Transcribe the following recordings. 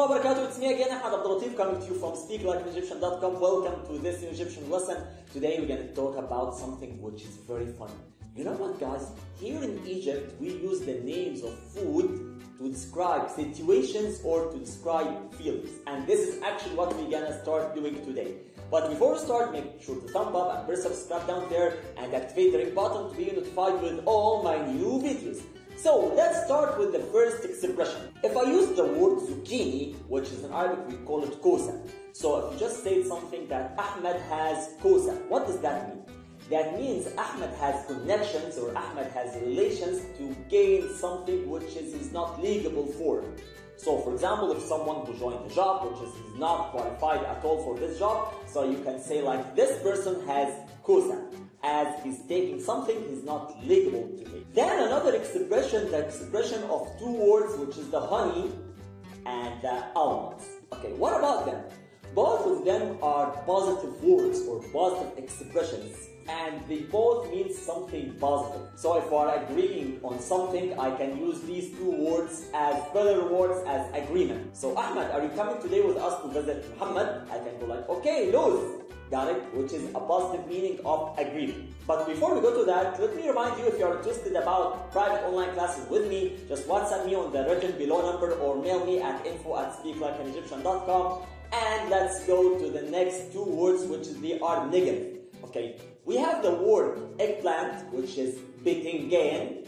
warahmatullahi wabarakatuh. It's me again, Ahmed Abdul Latif, coming to you from speaklikeanegyptian.com. Welcome to this new Egyptian lesson. Today we're going to talk about something which is very funny. You know what, guys? Here in Egypt, we use the names of food to describe situations or to describe feelings. And this is actually what we're going to start doing today. But before we start, make sure to thumb up and press subscribe down there and activate the ring button to be notified with all my new videos. So let's start with the first expression. If I use the word zucchini, which is in Arabic we call it kosa. So if you just say something that Ahmed has kosa, what does that mean? That means Ahmed has connections or Ahmed has relations to gain something which is not legal for. So for example, if someone who joined a job which is not qualified at all for this job, so you can say like this person has kosa, as he's taking something he's not legal to take. Then another expression, the expression of two words, which is the honey and the almonds. Okay, what about them? Both of them are positive words or positive expressions, and they both mean something positive. So if we're agreeing on something, I can use these two words as further words as agreement. So Ahmed, are you coming today with us to visit Muhammad? I can go like, okay, lose. Got it? Which is a positive meaning of agreement. But before we go to that, let me remind you, if you're interested about private online classes with me, just WhatsApp me on the written below number or mail me at info@speaklikeanegyptian.com, and let's go to the next two words, which they are negative. Okay, we have the word eggplant, which is bitingen,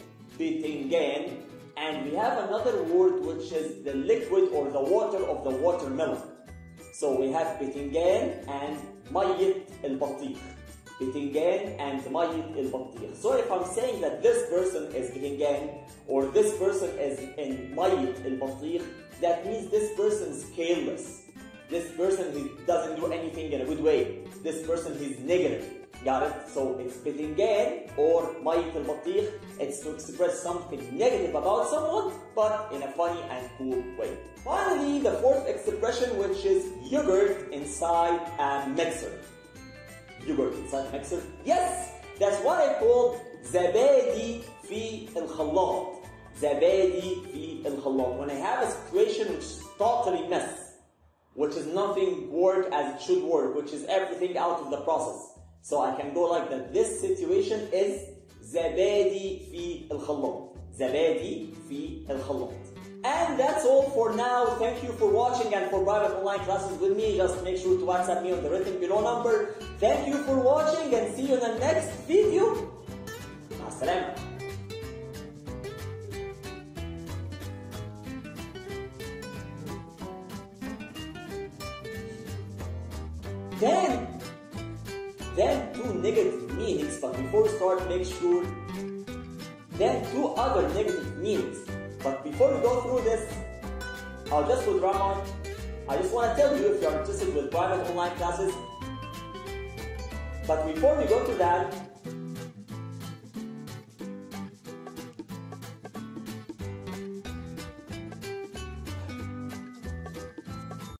and we have another word which is the liquid or the water of the watermelon. So we have bitingen and مية البطيخ. Bitingen and مية البطيخ. So if I'm saying that this person is bitingen or this person is in مية البطيخ, that means this person is careless. This person he doesn't do anything in a good way. This person is negative. Got it? So it's bitingen or مية البطيخ. It's to express something negative about someone, but in a funny and cool way. Finally, the fourth expression, which is yogurt inside a mixer. Yogurt inside a mixer? Yes! That's what I call زبادي في الخلاط. زبادي في الخلاط. When I have a situation which is totally mess, which is nothing work as it should work, which is everything out of the process. So I can go like that. This situation is زبادي في الخلاط. زبادي في الخلاط. And that's all for now. Thank you for watching and for private online classes with me. Just make sure to WhatsApp me on the written below number. Thank you for watching and see you in the next video. مع السلامة. Then two negative meanings, but before we start, make sure. Then two other negative meanings. But before we go through this, I'll just put Ramon. I just want to tell you if you're interested with private online classes. But before we go to that,